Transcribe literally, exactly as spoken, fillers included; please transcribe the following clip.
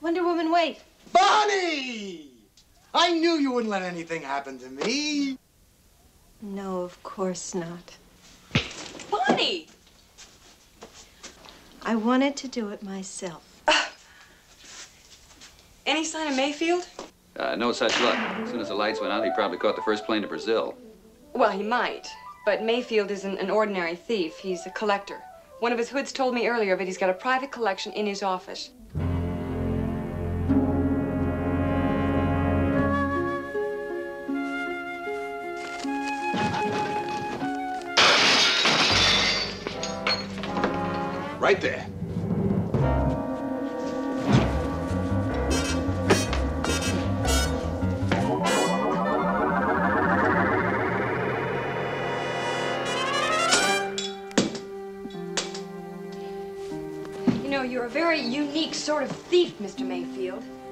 Wonder Woman, wait. Bonnie! I knew you wouldn't let anything happen to me. No, of course not. Bonnie! I wanted to do it myself. Uh, any sign of Mayfield? Uh, no such luck. As soon as the lights went out, he probably caught the first plane to Brazil. Well, he might. But Mayfield isn't an ordinary thief. He's a collector. One of his hoods told me earlier, but he's got a private collection in his office. Right there. You know, you're a very unique sort of thief, Mister Mayfield.